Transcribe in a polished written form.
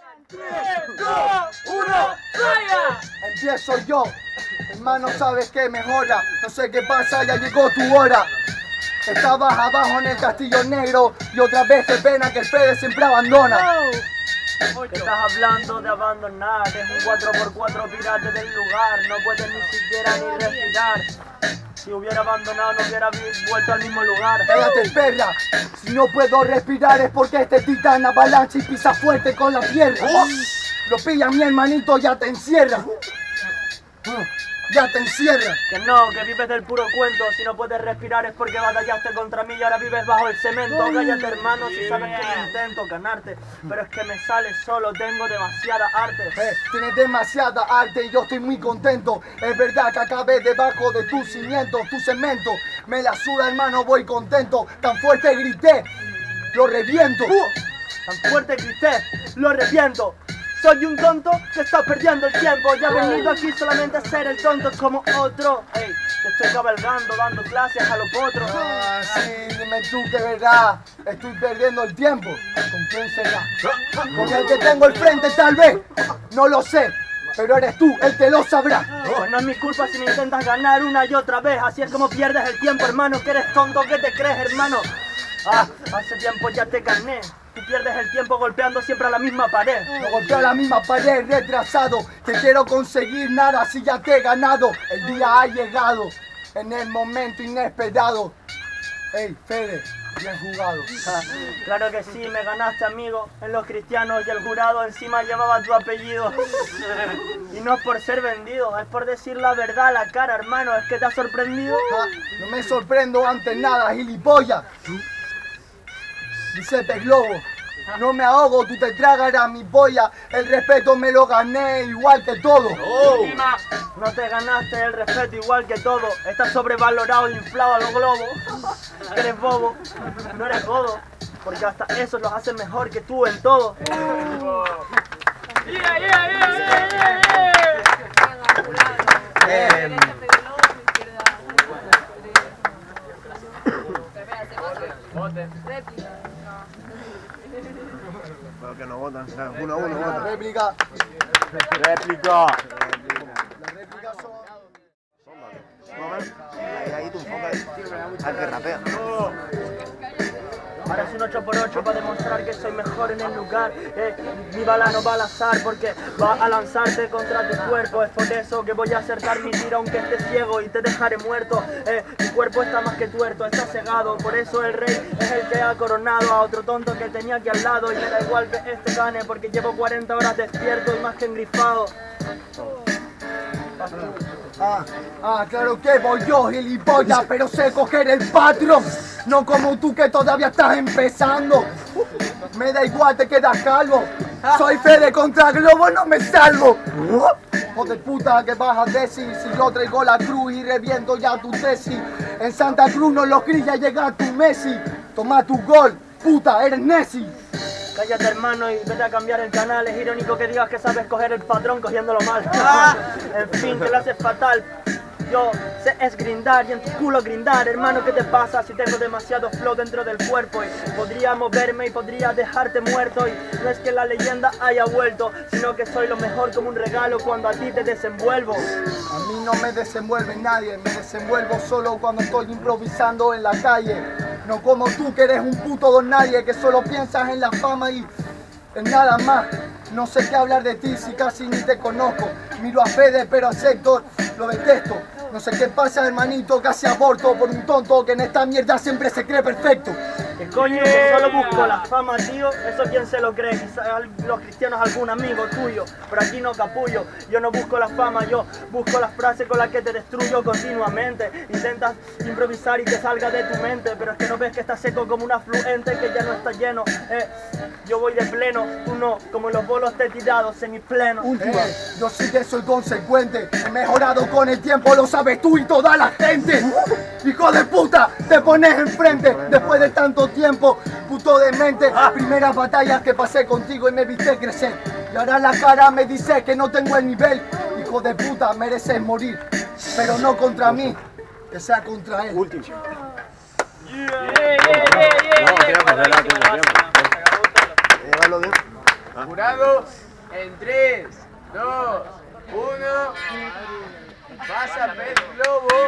3, 2, 1, ¡vaya! Empiezo yo. Hermano, ¿sabes qué? Mejora. No sé qué pasa, ya llegó tu hora. Estabas abajo en el Castillo Negro y otra vez te pena que el Fede siempre abandona. ¿Qué estás hablando de abandonar? Es un 4x4 pirate del lugar. No puedes ni siquiera ni respirar. Si hubiera abandonado no hubiera vuelto al mismo lugar. Cállate, perra. Si no puedo respirar es porque este titán avalancha y pisa fuerte con la tierra. Lo pilla mi hermanito, ya te encierra. Ya te encierra. Que no, que vives del puro cuento. Si no puedes respirar es porque batallaste contra mí y ahora vives bajo el cemento. Cállate, hermano, si sabes que intento ganarte, pero es que me sale solo, tengo demasiada arte. Tienes demasiada arte y yo estoy muy contento. Es verdad que acabé debajo de tu cimiento, tu cemento. Me la suda, hermano, voy contento. Tan fuerte grité, lo reviento. Tan fuerte grité, lo reviento. Soy un tonto que está perdiendo el tiempo. Ya he venido aquí solamente a ser el tonto como otro. Ey, te estoy cabalgando, dando clases a los potros. Ah, sí, dime tú que verdad, estoy perdiendo el tiempo. ¿Con quién será? Con el que tengo al frente tal vez, no lo sé, pero eres tú el que lo sabrá. Pues no es mi culpa si me intentas ganar una y otra vez. Así es como pierdes el tiempo, hermano, que eres tonto, ¿qué te crees, hermano? Ah, hace tiempo ya te gané. Tú pierdes el tiempo golpeando siempre a la misma pared. No golpeo a la misma pared, retrasado. Que quiero conseguir nada si ya te he ganado. El día ha llegado en el momento inesperado. Ey, Fede, bien jugado. Claro que sí, me ganaste, amigo. En los cristianos y el jurado encima llevaba tu apellido. Y no es por ser vendido, es por decir la verdad a la cara, hermano. Es que te ha sorprendido. No me sorprendo ante nada, gilipollas. Giuseppe Globo, no me ahogo, tú te tragarás mi polla. El respeto me lo gané igual que todo. No te ganaste el respeto igual que todo. Estás sobrevalorado e inflado a los globos. Eres bobo, no eres godo. Porque hasta eso los hace mejor que tú en todo. Pero que no votan, ¿sabes? 1 a 1 La votan. réplica. Réplica. Las réplicas son... Ahí tú enfocas al que rapea. Ahora es un 8x8 para demostrar que soy mejor en el lugar. Mi bala no va al azar porque va a lanzarte contra tu cuerpo. Es por eso que voy a acertar mi tiro aunque estés ciego y te dejaré muerto. Mi cuerpo está más que tuerto, está cegado. Por eso el rey es el que ha coronado a otro tonto que tenía aquí al lado. Y me da igual que este gane porque llevo 40 horas despierto y más que engrifado. Claro que voy yo, gilipollas, pero sé coger el patrón. No como tú que todavía estás empezando. Me da igual, te quedas calvo. Soy Fede contra Globo, no me salvo. Joder puta, ¿qué vas a decir? Si yo traigo la cruz y reviento ya tu tesis. En Santa Cruz no los grilla, llega tu Messi. Toma tu gol, puta, eres Nessi. Cállate, hermano, y vete a cambiar el canal. Es irónico que digas que sabes coger el patrón cogiéndolo mal. En fin, te lo haces fatal. Yo sé es grindar y en tu culo grindar. Hermano, ¿qué te pasa si tengo demasiado flow dentro del cuerpo? Y podría moverme y podría dejarte muerto. Y no es que la leyenda haya vuelto, sino que soy lo mejor como un regalo cuando a ti te desenvuelvo. A mí no me desenvuelve nadie, me desenvuelvo solo cuando estoy improvisando en la calle. No como tú que eres un puto don nadie, que solo piensas en la fama y en nada más. No sé qué hablar de ti si casi ni te conozco. Miro a Fede pero a Sector lo detesto. No sé qué pasa, hermanito, casi aborto por un tonto que en esta mierda siempre se cree perfecto. ¿Qué coño? Que solo busco la fama, tío. Eso quién se lo cree. Quizás los cristianos algún amigo tuyo. Pero aquí no, capullo. Yo no busco la fama, yo busco las frases con las que te destruyo continuamente. Intentas improvisar y te salga de tu mente. Pero es que no ves que está seco como un afluente que ya no está lleno. Yo voy de pleno, tú no. Como los bolos te he tirado semipleno. Yo sí que soy consecuente. He mejorado con el tiempo, lo sabes tú y toda la gente. Hijo de puta, te pones enfrente después de tanto tiempo, puto demente. Primeras batallas que pasé contigo y me viste crecer. Y ahora la cara me dice que no tengo el nivel. Hijo de puta, mereces morir, pero no contra mí, que sea contra él. Último. Yeah. Llévalo bien. Jurado, en 3, 2, 1. Pasa pez globo.